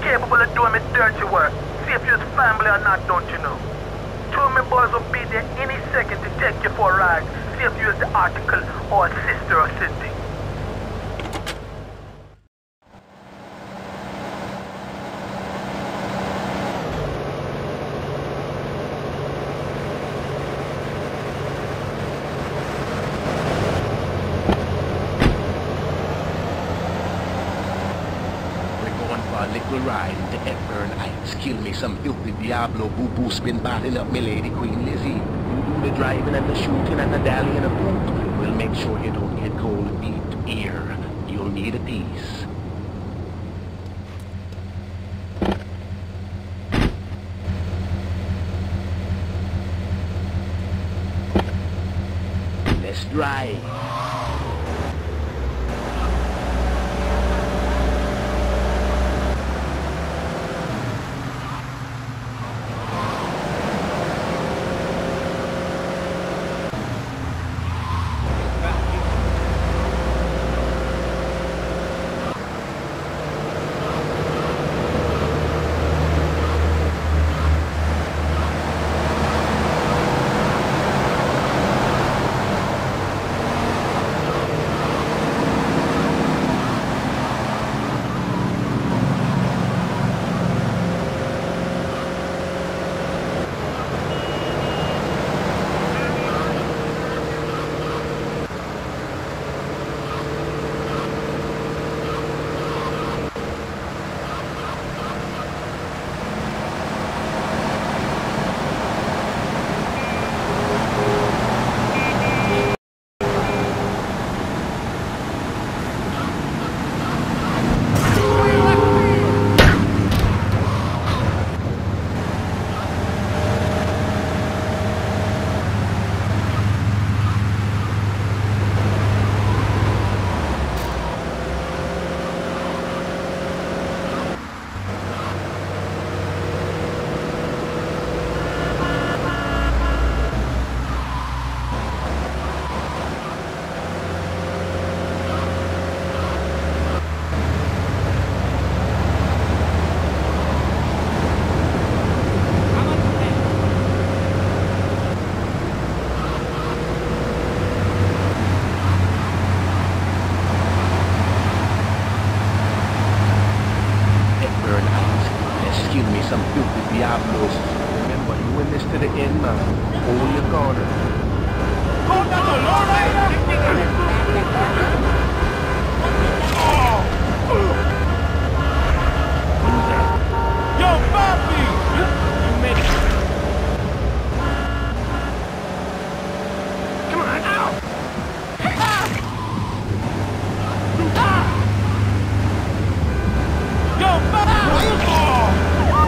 capable of doing me dirty work. See if you're family or not, don't you know? Two of my boys will be there any second to take you for a ride. See if you're the article or a sister or something. Little ride into Hepburn Heights. Kill me some filthy Diablo boo-boo spin bottling up me lady Queen Lizzie. You do the driving and the shooting and the dallying and boot. We'll make sure you don't get cold feet here. You'll need a piece. Let's drive. Some filthy Diablos. Remember, you in this to the end now. Hold your corner. Yo, Bobby! You made it. Come on, out! Yo, Bobby!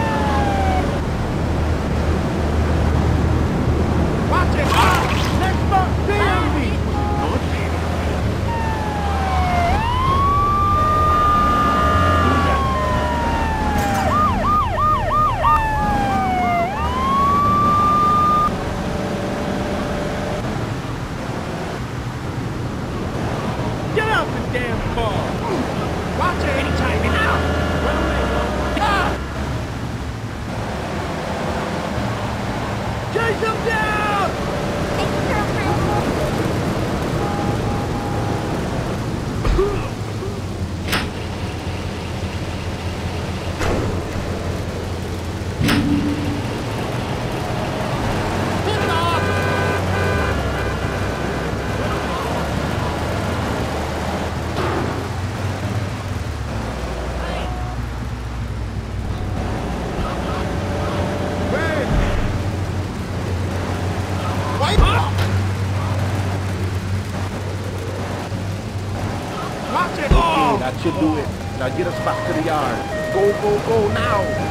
That should do it. Now get us back to the yard. Go, go, go now!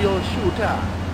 old shooter.